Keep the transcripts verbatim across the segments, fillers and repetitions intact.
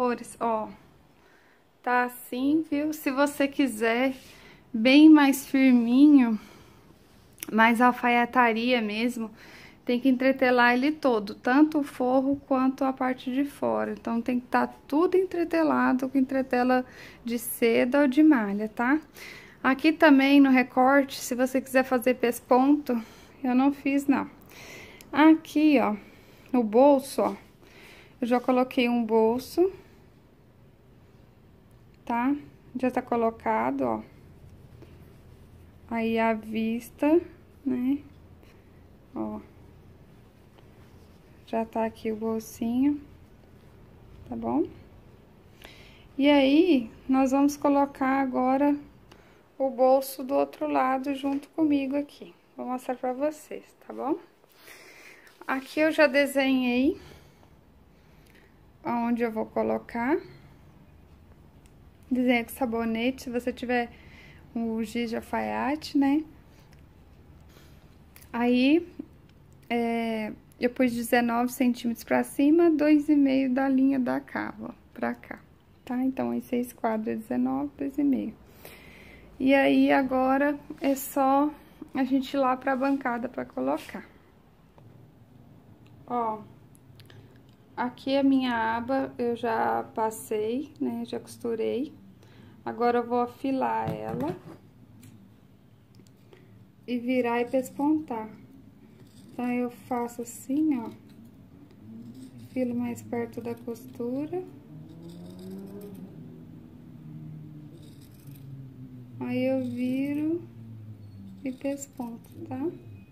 amores, ó, tá assim, viu? Se você quiser bem mais firminho, mais alfaiataria mesmo, tem que entretelar ele todo, tanto o forro quanto a parte de fora. Então, tem que estar tá tudo entretelado com entretela de seda ou de malha, tá? Aqui também no recorte, se você quiser fazer pesponto, eu não fiz, não. Aqui, ó, no bolso, ó, eu já coloquei um bolso, tá? Já tá colocado, ó. Aí, a vista, né? Ó. Já tá aqui o bolsinho, tá bom? E aí, nós vamos colocar agora o bolso do outro lado junto comigo aqui. Vou mostrar pra vocês, tá bom? Aqui eu já desenhei aonde eu vou colocar. Desenhei com sabonete, se você tiver o giz de alfaiate, né? Aí, é... eu pus dezenove centímetros pra cima, dois e meio da linha da cava, pra cá, tá? Então, aí você esquadra dezenove, dois e meio. E aí, agora, é só a gente ir lá pra bancada pra colocar. Ó, aqui a minha aba eu já passei, né? Já costurei. Agora, eu vou afilar ela e virar e pespontar. Então, eu faço assim, ó. Filo mais perto da costura. Aí, eu viro e pesponto, tá?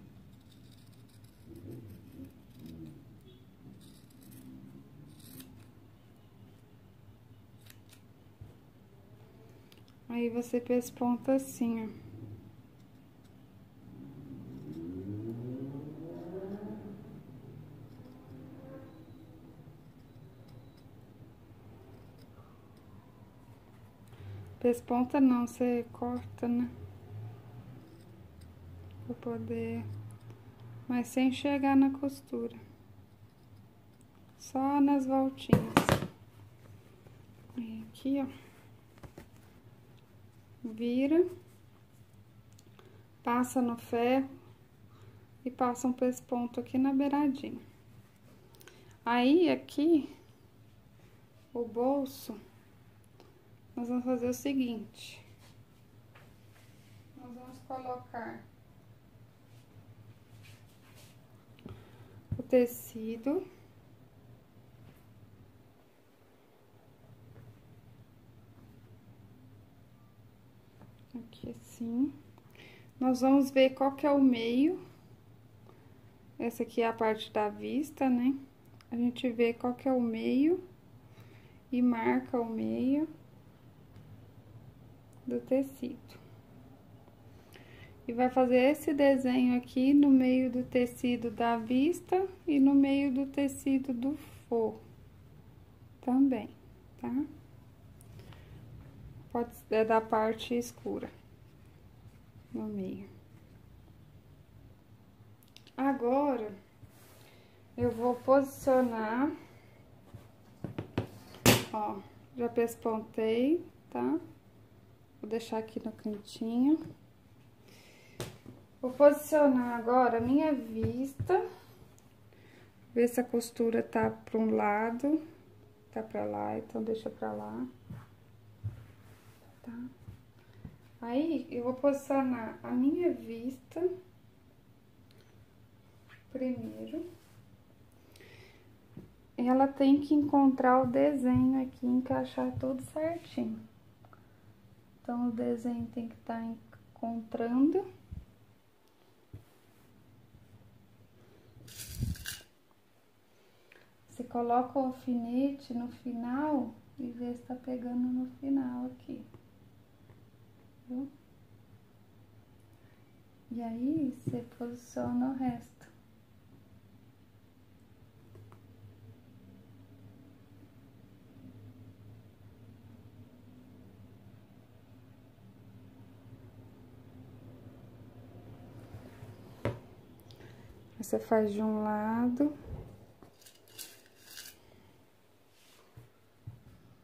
Aí, você pesponta assim, ó. Pesponta não, você corta, né? Pra poder... Mas sem chegar na costura. Só nas voltinhas. E aqui, ó. Vira. Passa no ferro. E passa um pesponto aqui na beiradinha. Aí, aqui, o bolso, nós vamos fazer o seguinte. Nós vamos colocar o tecido. Aqui assim. Nós vamos ver qual que é o meio. Essa aqui é a parte da vista, né? A gente vê qual que é o meio e marca o meio do tecido. E vai fazer esse desenho aqui no meio do tecido da vista e no meio do tecido do forro também, tá? Pode ser da parte escura no meio. Agora, eu vou posicionar, ó, já pespontei, tá? Vou deixar aqui no cantinho. Vou posicionar agora a minha vista, ver se a costura tá para um lado, tá pra lá, então deixa pra lá, tá? Aí, eu vou posicionar a minha vista primeiro. Ela tem que encontrar o desenho aqui, encaixar tudo certinho. Então, o desenho tem que estar encontrando. Você coloca o alfinete no final e vê se tá pegando no final aqui. Viu? E aí, você posiciona o resto. Você faz de um lado.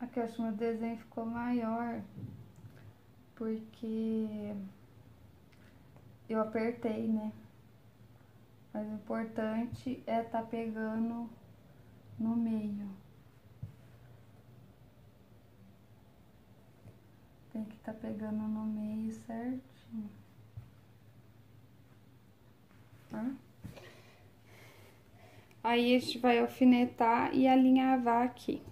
Aqui eu acho que meu desenho ficou maior, porque eu apertei, né? Mas o importante é tá pegando no meio. Tem que tá pegando no meio certinho. Tá? Aí a gente vai alfinetar e alinhavar aqui.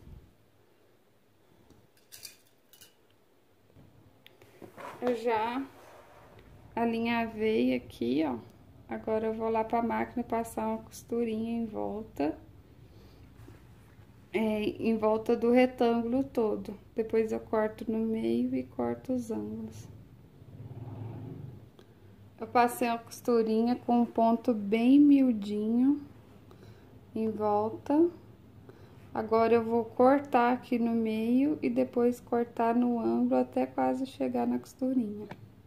Eu já alinhavei aqui, ó. Agora eu vou lá pra máquina passar uma costurinha em volta. É, em volta do retângulo todo. Depois eu corto no meio e corto os ângulos. Eu passei uma costurinha com um ponto bem miudinho em volta. Agora eu vou cortar aqui no meio e depois cortar no ângulo até quase chegar na costurinha.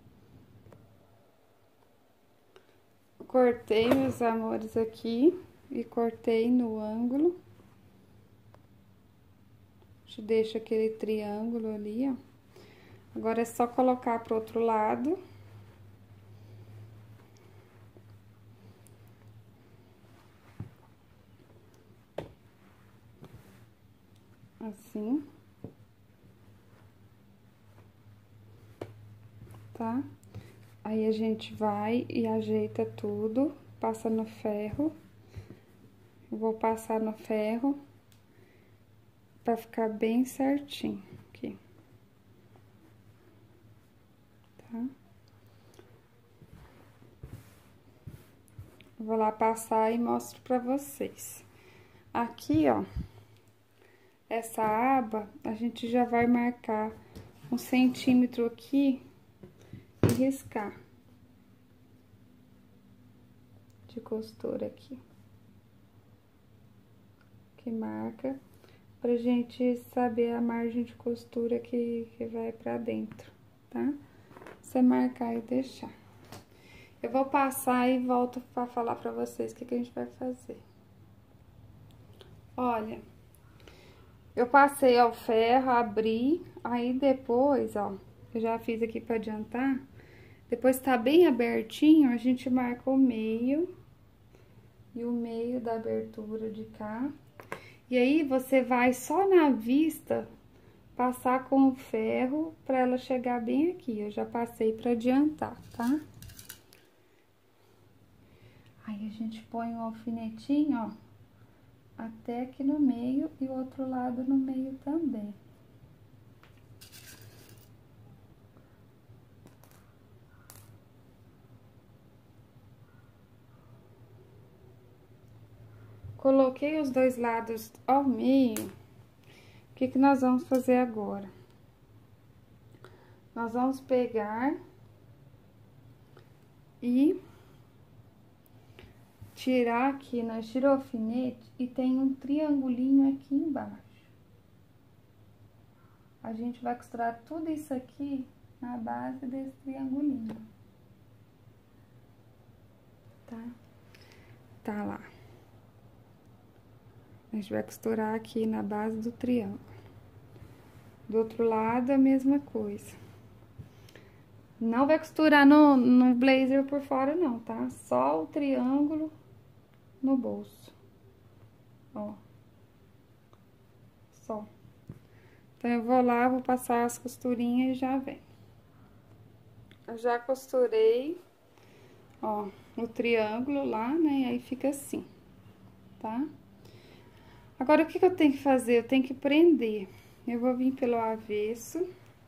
Cortei, meus amores, aqui e cortei no ângulo. A gente deixa aquele triângulo ali, ó. Agora é só colocar pro outro lado. Assim. Tá? Aí a gente vai e ajeita tudo, passa no ferro. Eu vou passar no ferro pra ficar bem certinho aqui. Tá? Eu vou lá passar e mostro pra vocês. Aqui, ó, essa aba, a gente já vai marcar um centímetro aqui e riscar de costura aqui. Que marca pra gente saber a margem de costura que, que vai pra dentro, tá? Você marcar e deixar. Eu vou passar e volto pra falar pra vocês o que, que a gente vai fazer. Olha, eu passei ao ferro, abri, aí depois, ó, eu já fiz aqui pra adiantar. Depois tá bem abertinho, a gente marca o meio e o meio da abertura de cá. E aí, você vai só na vista passar com o ferro pra ela chegar bem aqui. Eu já passei pra adiantar, tá? Aí, a gente põe o alfinetinho, ó, até aqui no meio e o outro lado no meio também. Coloquei os dois lados ao meio. O que que nós vamos fazer agora? Nós vamos pegar e tirar aqui, nós tira o alfinete e tem um triangulinho aqui embaixo. A gente vai costurar tudo isso aqui na base desse triangulinho. Tá? Tá lá. A gente vai costurar aqui na base do triângulo. Do outro lado, a mesma coisa. Não vai costurar no, no blazer por fora, não, tá? Só o triângulo no bolso. Ó. Só. Então, eu vou lá, vou passar as costurinhas e já vem. Eu já costurei, ó, o triângulo lá, né? Aí fica assim, tá? Agora, o que que eu tenho que fazer? Eu tenho que prender. Eu vou vir pelo avesso.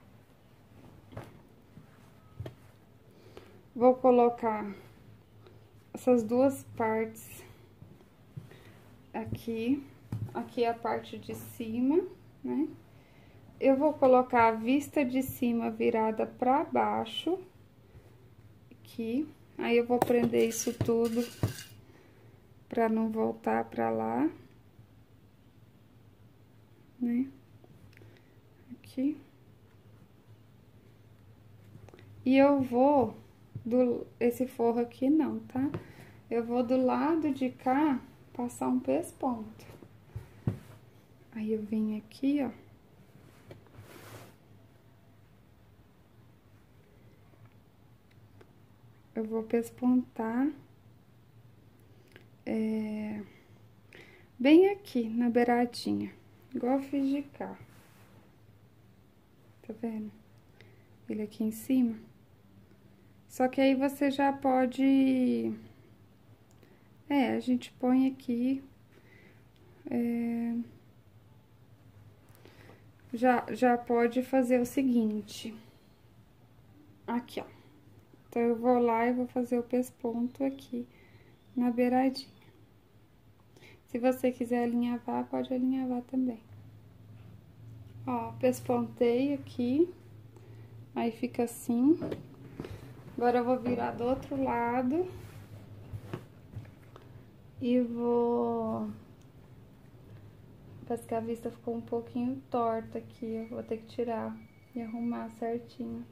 Vou colocar essas duas partes aqui. Aqui é a parte de cima, né? Eu vou colocar a vista de cima virada pra baixo. Aqui. Aí, eu vou prender isso tudo pra não voltar pra lá. Né? Aqui. E eu vou, do, esse forro aqui não, tá? Eu vou do lado de cá, passar um pesponto. Aí, eu venho aqui, ó. eu vou pespontar é, bem aqui, na beiradinha, igual eu fiz de cá. Tá vendo? Ele aqui em cima. Só que aí você já pode... É, a gente põe aqui... É, já, já pode fazer o seguinte. Aqui, ó. Então, eu vou lá e vou fazer o pesponto aqui na beiradinha. Se você quiser alinhavar, pode alinhavar também. Ó, pespontei aqui. Aí, fica assim. Agora, eu vou virar do outro lado. E vou... Parece que a vista ficou um pouquinho torta aqui. Eu vou ter que tirar e arrumar certinho.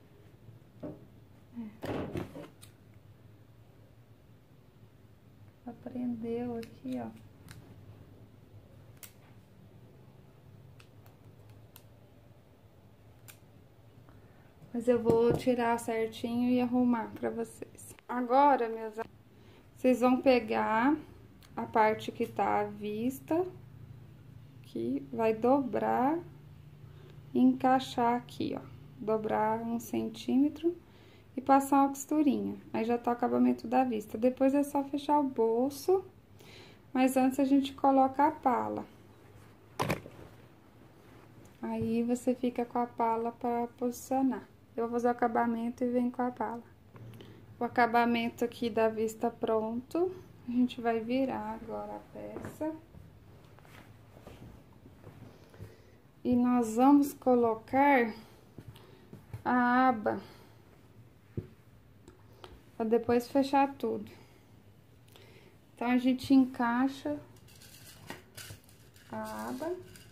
É. Aprendeu aqui, ó. Mas eu vou tirar certinho e arrumar pra vocês. Agora, meus amigos, vocês vão pegar a parte que tá à vista, que vai dobrar e encaixar aqui, ó. Dobrar um centímetro e passar uma costurinha. Aí já tá o acabamento da vista. Depois é só fechar o bolso, mas antes a gente coloca a pala. Aí você fica com a pala pra posicionar. Eu vou fazer o acabamento e venho com a pala. O acabamento aqui da vista pronto. A gente vai virar agora a peça. E nós vamos colocar a aba. Pra depois fechar tudo. Então, a gente encaixa a aba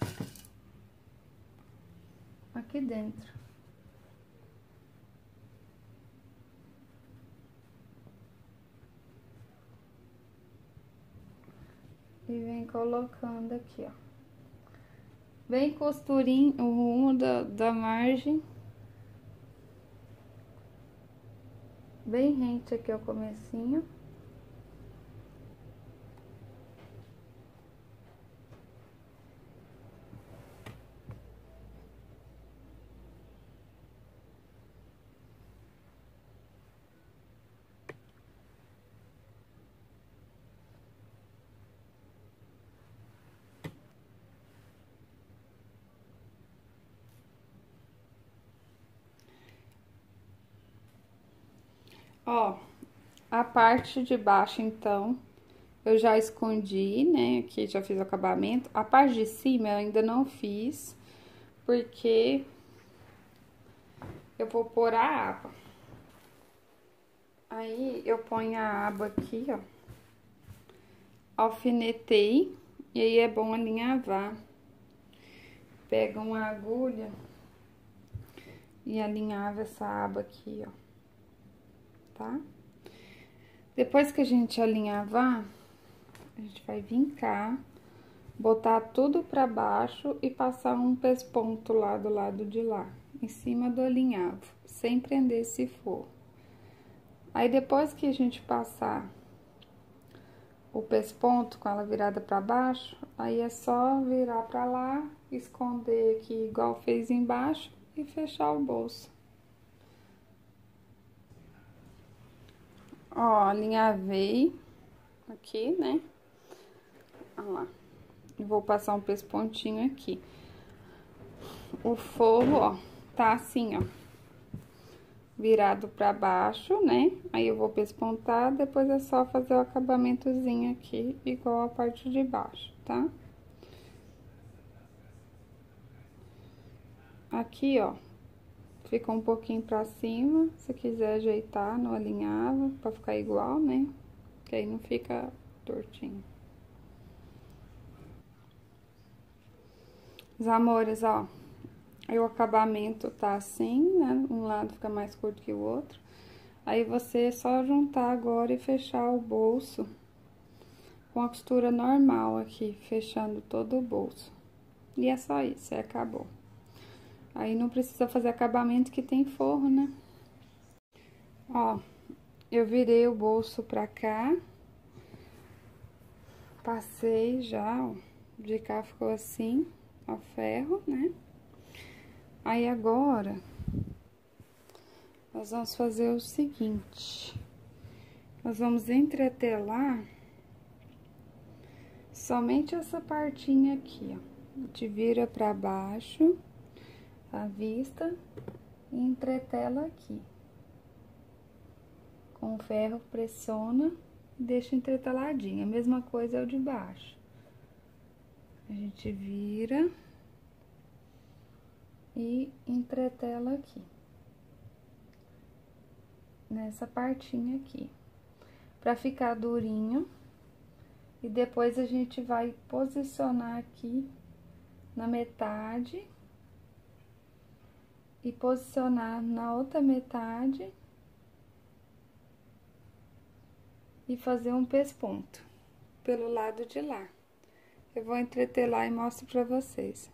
aqui dentro. E vem colocando aqui, ó. Bem costurinho, o rumo da, da margem. Bem rente aqui ao comecinho. Ó, a parte de baixo, então, eu já escondi, né? Aqui já fiz o acabamento. A parte de cima eu ainda não fiz, porque eu vou pôr a aba. Aí, eu ponho a aba aqui, ó. Alfinetei, e aí é bom alinhavar. Pega uma agulha e alinhava essa aba aqui, ó. Tá? Depois que a gente alinhavar, a gente vai vir cá, botar tudo pra baixo e passar um pesponto lá do lado de lá, em cima do alinhavo, sem prender esse forro. Aí, depois que a gente passar o pesponto com ela virada pra baixo, aí é só virar pra lá, esconder aqui igual fez embaixo e fechar o bolso. Ó, alinhavei aqui, né? Olha lá. Vou passar um pespontinho aqui. O forro, ó, tá assim, ó. Virado pra baixo, né? Aí, eu vou pespontar, depois é só fazer o acabamentozinho aqui, igual a parte de baixo, tá? Aqui, ó. Fica um pouquinho pra cima, se quiser ajeitar no alinhavo, pra ficar igual, né? Que aí não fica tortinho. Os amores, ó, aí o acabamento tá assim, né? Um lado fica mais curto que o outro. Aí, você é só juntar agora e fechar o bolso com a costura normal aqui, fechando todo o bolso. E é só isso, aí acabou. Aí, não precisa fazer acabamento que tem forro, né? Ó, eu virei o bolso pra cá. Passei já, ó. De cá ficou assim, ó, ferro, né? Aí agora, nós vamos fazer o seguinte. Nós vamos entretelar somente essa partinha aqui, ó. A gente vira pra baixo a vista e entretela aqui. Com o ferro pressiona e deixa entreteladinho. A mesma coisa é o de baixo. A gente vira e entretela aqui. Nessa partinha aqui. Pra ficar durinho. E depois a gente vai posicionar aqui na metade. E posicionar na outra metade. E fazer um pesponto pelo lado de lá. Eu vou entretelar e mostro pra vocês.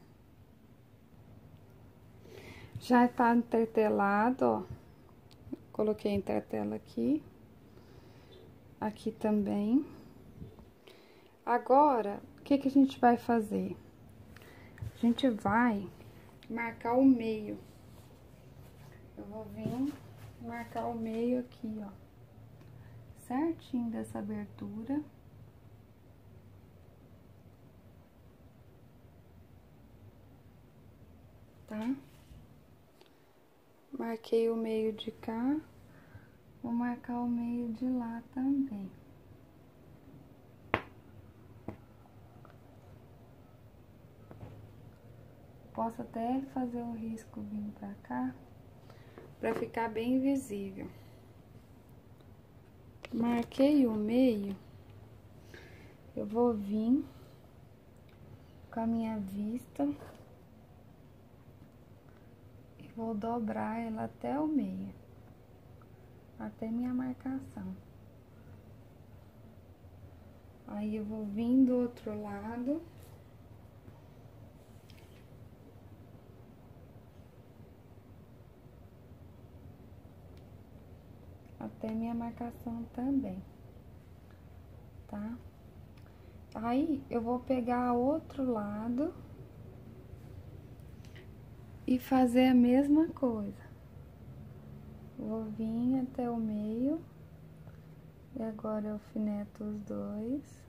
Já tá entretelado, ó. Coloquei a entretela aqui. Aqui também. Agora, o que que a gente vai fazer? A gente vai marcar o meio. Eu vou vir marcar o meio aqui, ó. Certinho dessa abertura. Tá? Marquei o meio de cá. Vou marcar o meio de lá também. Posso até fazer o risco vindo pra cá, pra ficar bem visível. Marquei o meio, eu vou vir com a minha vista e vou dobrar ela até o meio, até minha marcação. Aí eu vou vir do outro lado. Até minha marcação também, tá? Aí, eu vou pegar outro lado e fazer a mesma coisa. Vou vir até o meio e agora eu alfineto os dois.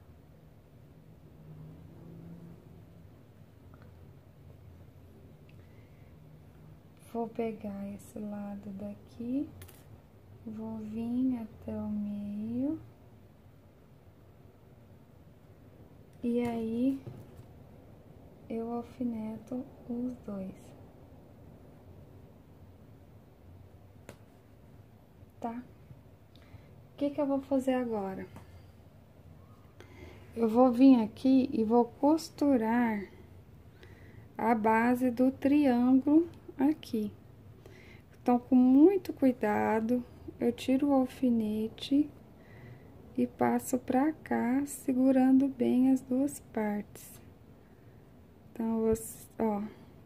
Vou pegar esse lado daqui. Vou vir até o meio. E aí, eu alfineto os dois. Tá? O que que eu vou fazer agora? Eu vou vir aqui e vou costurar a base do triângulo aqui. Então, com muito cuidado, eu tiro o alfinete e passo pra cá, segurando bem as duas partes. Então, ó.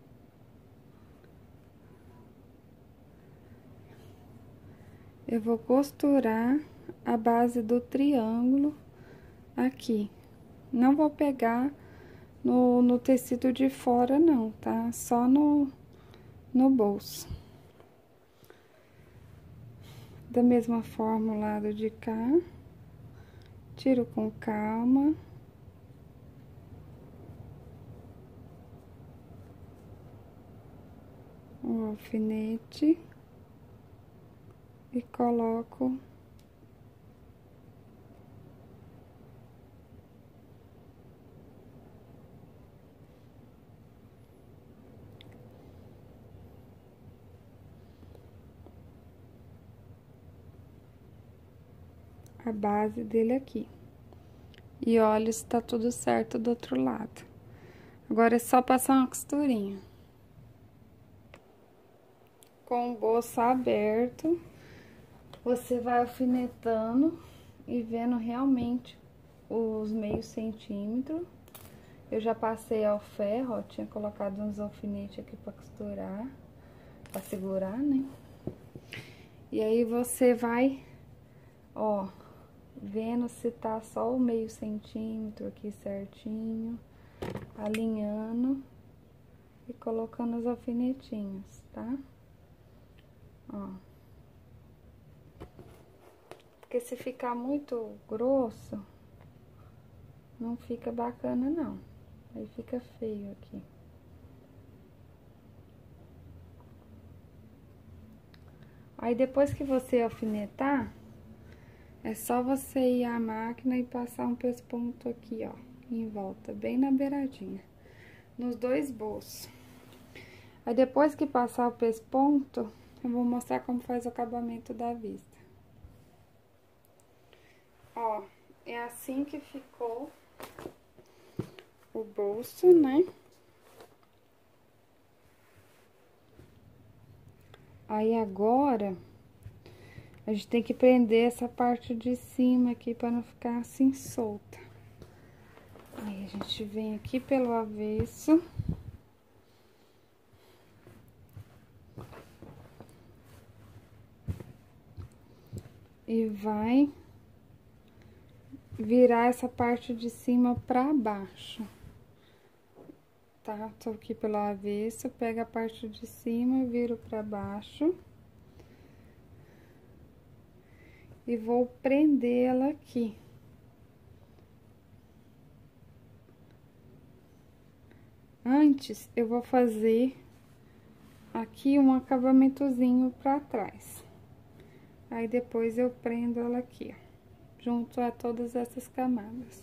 Eu vou costurar a base do triângulo aqui. Não vou pegar no, no tecido de fora, não, tá? Só no, no bolso. Da mesma forma, o lado de cá, tiro com calma. O alfinete e coloco a base dele aqui. E olha se tá tudo certo do outro lado. Agora é só passar uma costurinha. Com o bolso aberto, você vai alfinetando e vendo realmente os meios centímetros. Eu já passei ao ferro, ó, tinha colocado uns alfinetes aqui pra costurar, pra segurar, né? E aí você vai Ó, vendo se tá só o meio centímetro aqui certinho, alinhando e colocando os alfinetinhos, tá? Ó. Porque se ficar muito grosso, não fica bacana não. Aí fica feio aqui. Aí depois que você alfinetar, é só você ir à máquina e passar um pesponto aqui, ó, em volta, bem na beiradinha, nos dois bolsos. Aí depois que passar o pesponto, eu vou mostrar como faz o acabamento da vista. Ó, é assim que ficou o bolso, né? Aí agora, a gente tem que prender essa parte de cima aqui pra não ficar assim solta. Aí a gente vem aqui pelo avesso. E vai virar essa parte de cima pra baixo. Tá? Tô aqui pelo avesso, pega a parte de cima, viro pra baixo. E vou prender ela aqui. Antes, eu vou fazer aqui um acabamentozinho pra trás. Aí, depois eu prendo ela aqui, ó, junto a todas essas camadas.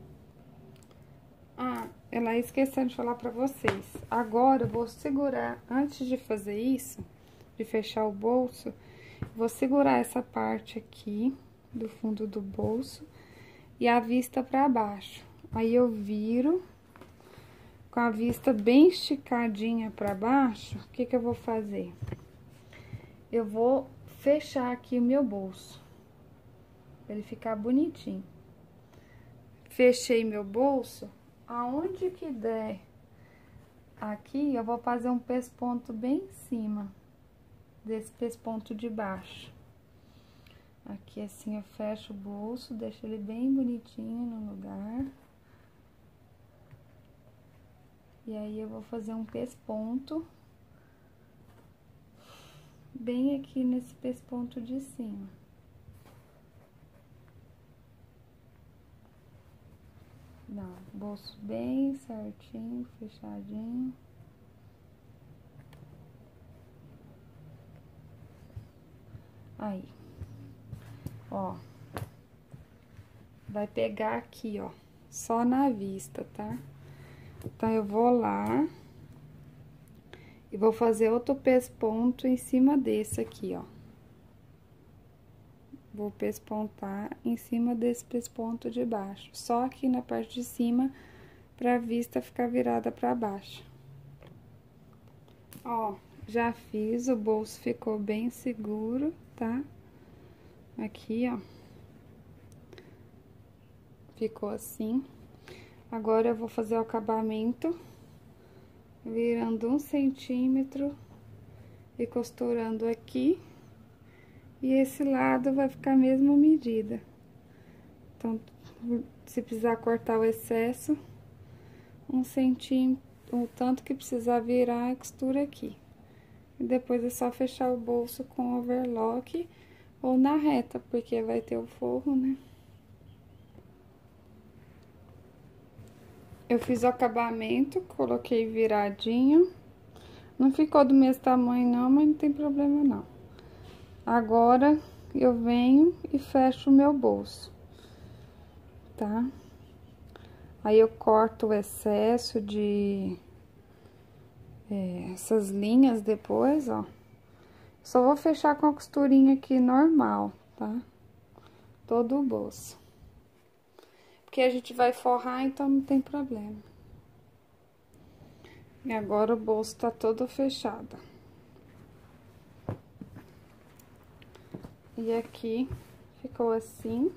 Ah, ela esquecendo de falar pra vocês. Agora, eu vou segurar, antes de fazer isso, de fechar o bolso, vou segurar essa parte aqui do fundo do bolso e a vista pra baixo. Aí, eu viro com a vista bem esticadinha pra baixo. O que que eu vou fazer? Eu vou fechar aqui o meu bolso, pra ele ficar bonitinho. Fechei meu bolso, aonde que der aqui, eu vou fazer um pesponto bem em cima desse pesponto de baixo. Aqui assim eu fecho o bolso, deixo ele bem bonitinho no lugar. E aí eu vou fazer um pesponto bem aqui nesse pesponto de cima. Não, bolso bem certinho, fechadinho. Aí, ó, vai pegar aqui, ó, só na vista, tá? Então, eu vou lá e vou fazer outro pesponto em cima desse aqui, ó. Vou pespontar em cima desse pesponto de baixo, só aqui na parte de cima, pra vista ficar virada pra baixo. Ó, já fiz, o bolso ficou bem seguro, tá? Aqui, ó. Ficou assim. Agora, eu vou fazer o acabamento, virando um centímetro e costurando aqui. E esse lado vai ficar a mesma medida. Então, se precisar cortar o excesso, um centímetro, o tanto que precisar virar a costura aqui. E depois é só fechar o bolso com overlock ou na reta, porque vai ter o forro, né? Eu fiz o acabamento, coloquei viradinho. Não ficou do mesmo tamanho não, mas não tem problema não. Agora, eu venho e fecho o meu bolso, tá? Aí, eu corto o excesso de... É, essas linhas depois, ó. Só vou fechar com a costurinha aqui normal, tá? Todo o bolso. Porque a gente vai forrar, então não tem problema. E agora o bolso tá todo fechado. E aqui ficou assim,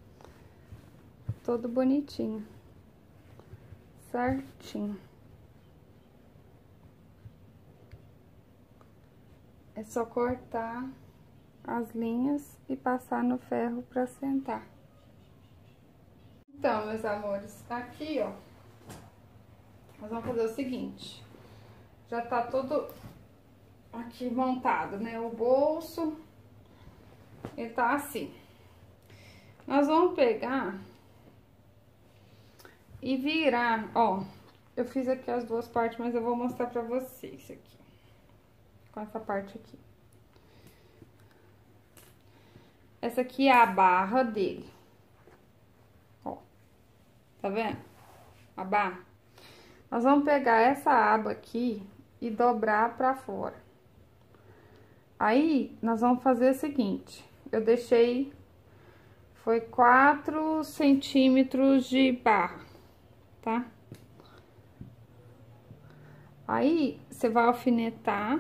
todo bonitinho, certinho. É só cortar as linhas e passar no ferro pra sentar. Então, meus amores, aqui, ó, nós vamos fazer o seguinte, já tá todo aqui montado, né, o bolso, ele tá assim. Nós vamos pegar e virar, ó, eu fiz aqui as duas partes, mas eu vou mostrar pra vocês aqui, com essa parte aqui. Essa aqui é a barra dele, ó, tá vendo? A barra. Nós vamos pegar essa aba aqui e dobrar pra fora. Aí, nós vamos fazer o seguinte, eu deixei, foi quatro centímetros de barra, tá? Aí, você vai alfinetar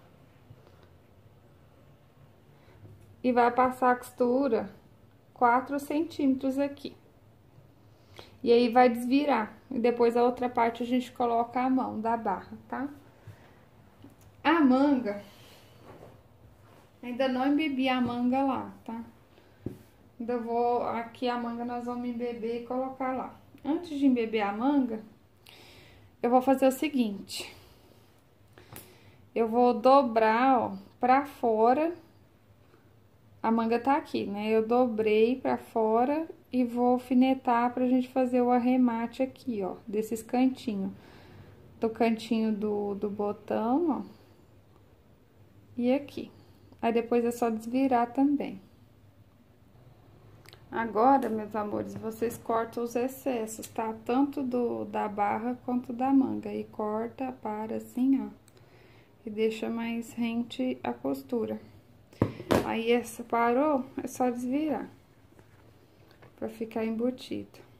e vai passar a costura quatro centímetros aqui. E aí, vai desvirar. E depois, a outra parte, a gente coloca a mão da barra, tá? A manga, ainda não embebi a manga lá, tá? Ainda vou, aqui a manga nós vamos embeber e colocar lá. Antes de embeber a manga, eu vou fazer o seguinte. Eu vou dobrar, ó, pra fora. A manga tá aqui, né? Eu dobrei pra fora e vou alfinetar pra gente fazer o arremate aqui, ó, desses cantinhos. Do cantinho do, do botão, ó. E aqui. Aí, depois é só desvirar também. Agora, meus amores, vocês cortam os excessos, tá? Tanto do, da barra quanto da manga. E corta, para assim, ó. E deixa mais rente a costura. Aí, essa parou, é só desvirar. Pra ficar embutido.